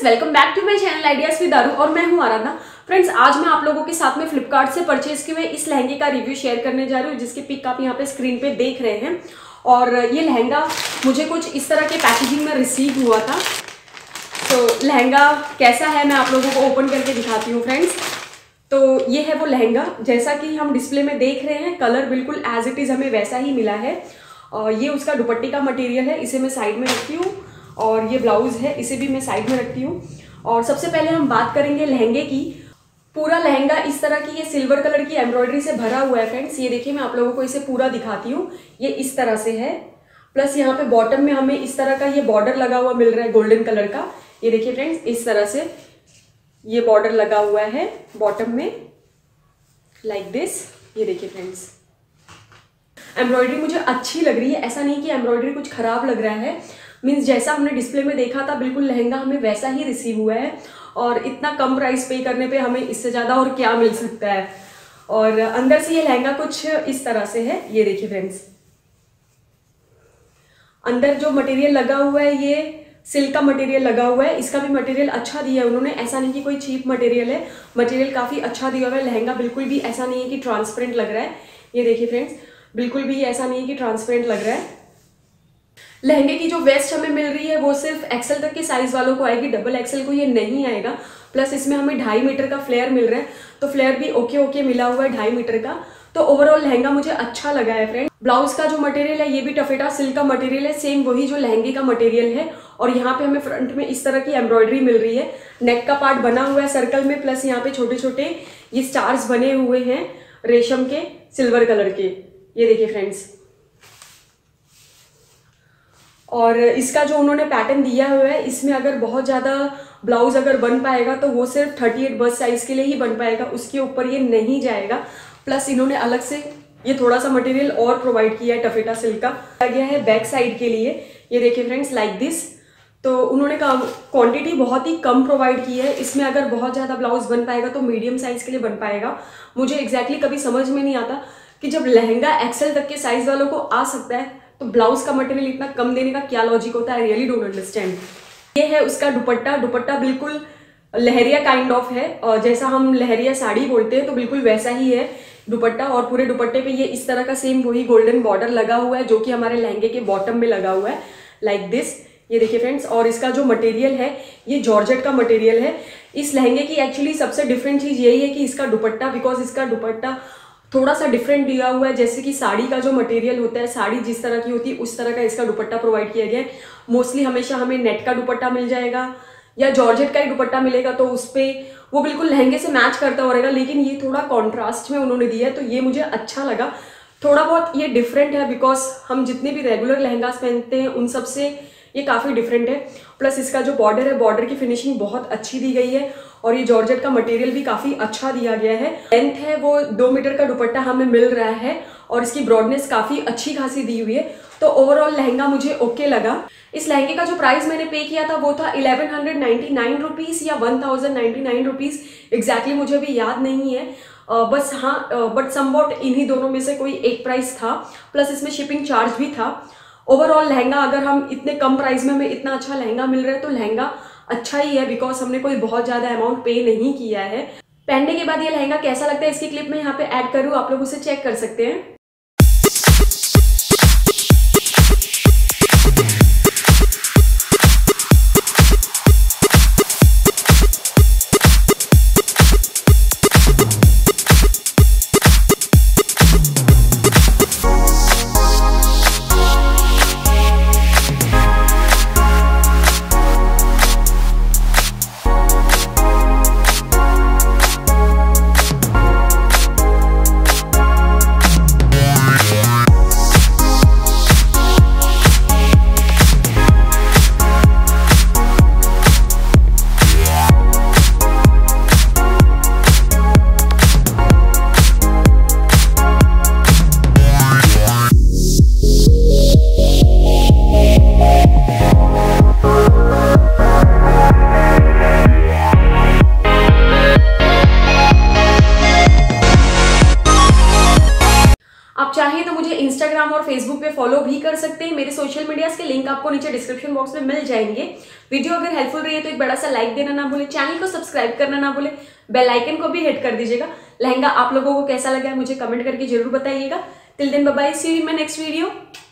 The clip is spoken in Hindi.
Welcome back to my channel ideas with दारू और मैं हूं आराधना। फ्रेंड्स, आज मैं आप लोगों के साथ में फ्लिपकार्ट से परचेज किए हुए इस लहंगे का रिव्यू शेयर करने जा रही हूँ, जिसकी पिक आप यहाँ पे स्क्रीन पे देख रहे हैं। और ये लहंगा मुझे कुछ इस तरह के पैकेजिंग में रिसीव हुआ था। तो लहंगा कैसा है मैं आप लोगों को ओपन करके दिखाती हूँ फ्रेंड्स। तो ये है वो लहंगा, जैसा कि हम डिस्प्ले में देख रहे हैं, कलर बिल्कुल एज इट इज़ हमें वैसा ही मिला है। और ये उसका दुपट्टे का मटेरियल है, इसे मैं साइड में रखती हूँ। और ये ब्लाउज है, इसे भी मैं साइड में रखती हूँ। और सबसे पहले हम बात करेंगे लहंगे की। पूरा लहंगा इस तरह की ये सिल्वर कलर की एम्ब्रॉयडरी से भरा हुआ है फ्रेंड्स। ये देखिए, मैं आप लोगों को इसे पूरा दिखाती हूँ। ये इस तरह से है, प्लस यहाँ पे बॉटम में हमें इस तरह का ये बॉर्डर लगा हुआ मिल रहा है गोल्डन कलर का। ये देखिए फ्रेंड्स, इस तरह से ये बॉर्डर लगा हुआ है बॉटम में, लाइक दिस। ये देखिए फ्रेंड्स, एम्ब्रॉयडरी मुझे अच्छी लग रही है, ऐसा नहीं कि एम्ब्रॉयडरी कुछ खराब लग रहा है। मीन्स जैसा हमने डिस्प्ले में देखा था बिल्कुल लहंगा हमें वैसा ही रिसीव हुआ है। और इतना कम प्राइस पे करने पे हमें इससे ज़्यादा और क्या मिल सकता है। और अंदर से ये लहंगा कुछ इस तरह से है। ये देखिए फ्रेंड्स, अंदर जो मटेरियल लगा हुआ है ये सिल्क का मटेरियल लगा हुआ है। इसका भी मटेरियल अच्छा दिया है उन्होंने, ऐसा नहीं कि कोई चीप मटेरियल है। मटेरियल काफ़ी अच्छा दिया हुआ है। लहंगा बिल्कुल भी ऐसा नहीं है कि ट्रांसपेरेंट लग रहा है। ये देखिए फ्रेंड्स, बिल्कुल भी ऐसा नहीं है कि ट्रांसपेरेंट लग रहा है। लहंगे की जो वेस्ट हमें मिल रही है वो सिर्फ एक्सेल तक के साइज वालों को आएगी, डबल एक्सेल को ये नहीं आएगा। प्लस इसमें हमें 2.5 मीटर का फ्लेयर मिल रहा है, तो फ्लेयर भी ओके मिला हुआ है 2.5 मीटर का। तो ओवरऑल लहंगा मुझे अच्छा लगा है फ्रेंड। ब्लाउज का जो मटेरियल है ये भी टफेटा सिल्क का मटेरियल है, सेम वही जो लहंगे का मटेरियल है। और यहाँ पे हमें फ्रंट में इस तरह की एम्ब्रॉयडरी मिल रही है। नेक का पार्ट बना हुआ है सर्कल में, प्लस यहाँ पे छोटे छोटे ये स्टार्स बने हुए हैं रेशम के, सिल्वर कलर के। ये देखिए फ्रेंड्स, और इसका जो उन्होंने पैटर्न दिया हुआ है, इसमें अगर बहुत ज़्यादा ब्लाउज अगर बन पाएगा तो वो सिर्फ 38 बस साइज के लिए ही बन पाएगा, उसके ऊपर ये नहीं जाएगा। प्लस इन्होंने अलग से ये थोड़ा सा मटेरियल और प्रोवाइड किया है टफेटा सिल्क का, गया है बैक साइड के लिए। ये देखिए फ्रेंड्स, लाइक दिस। तो उन्होंने क्वांटिटी बहुत ही कम प्रोवाइड की है। इसमें अगर बहुत ज़्यादा ब्लाउज बन पाएगा तो मीडियम साइज के लिए बन पाएगा। मुझे एग्जैक्टली कभी समझ में नहीं आता कि जब लहंगा एक्सेल तक के साइज वालों को आ सकता है तो ब्लाउज का मटेरियल इतना कम देने का क्या लॉजिक होता है। I really don't understand. ये है उसका दुपट्टा। दुपट्टा बिल्कुल लहरिया काइंड ऑफ है, और जैसा हम लहरिया साड़ी बोलते हैं तो बिल्कुल वैसा ही है दुपट्टा। और पूरे दुपट्टे पे ये इस तरह का सेम वही गोल्डन बॉर्डर लगा हुआ है जो कि हमारे लहंगे के बॉटम में लगा हुआ है, लाइक दिस। ये देखिए फ्रेंड्स, और इसका जो मटेरियल है ये जॉर्जेट का मटेरियल है। इस लहंगे की एक्चुअली सबसे डिफरेंट चीज़ यही है कि इसका दुपट्टा, बिकॉज इसका दुपट्टा थोड़ा सा डिफरेंट दिया हुआ है। जैसे कि साड़ी का जो मटेरियल होता है, साड़ी जिस तरह की होती है उस तरह का इसका दुपट्टा प्रोवाइड किया गया है। मोस्टली हमेशा हमें नेट का दुपट्टा मिल जाएगा या जॉर्जेट का ही दुपट्टा मिलेगा, तो उस पर वो बिल्कुल लहंगे से मैच करता हो रहेगा। लेकिन ये थोड़ा कॉन्ट्रास्ट में उन्होंने दिया है, तो ये मुझे अच्छा लगा। थोड़ा बहुत ये डिफरेंट है, बिकॉज हम जितने भी रेगुलर लहंगा पहनते हैं उन सब से ये काफ़ी डिफरेंट है। प्लस इसका जो बॉर्डर है, बॉर्डर की फिनिशिंग बहुत अच्छी दी गई है। और ये जॉर्जेट का मटेरियल भी काफ़ी अच्छा दिया गया है। लेंथ है वो 2 मीटर का दुपट्टा हमें मिल रहा है, और इसकी ब्रॉडनेस काफ़ी अच्छी खासी दी हुई है। तो ओवरऑल लहंगा मुझे ओके लगा। इस लहंगे का जो प्राइस मैंने पे किया था वो था 1199 रुपीज़ या 1099 रुपीज़, एग्जैक्टली मुझे भी याद नहीं है। बस हाँ, बट समवॉट इन्हीं दोनों में से कोई एक प्राइस था, प्लस इसमें शिपिंग चार्ज भी था। ओवरऑल लहंगा, अगर हम इतने कम प्राइस में हमें इतना अच्छा लहंगा मिल रहा है तो लहंगा अच्छा ही है, बिकॉज हमने कोई बहुत ज़्यादा अमाउंट पे नहीं किया है। पहनने के बाद ये लहंगा कैसा लगता है इसकी क्लिप में यहाँ पे ऐड करूँ, आप लोग उसे चेक कर सकते हैं। आप चाहें तो मुझे इंस्टाग्राम और फेसबुक पे फॉलो भी कर सकते हैं। मेरे सोशल मीडियाज के लिंक आपको नीचे डिस्क्रिप्शन बॉक्स में मिल जाएंगे। वीडियो अगर हेल्पफुल रही है तो एक बड़ा सा लाइक देना ना भूले, चैनल को सब्सक्राइब करना ना भूले, बेल आइकन को भी हिट कर दीजिएगा। लहंगा आप लोगों को कैसा लगा है मुझे कमेंट करके जरूर बताइएगा। Till then bye bye, see you in my next video.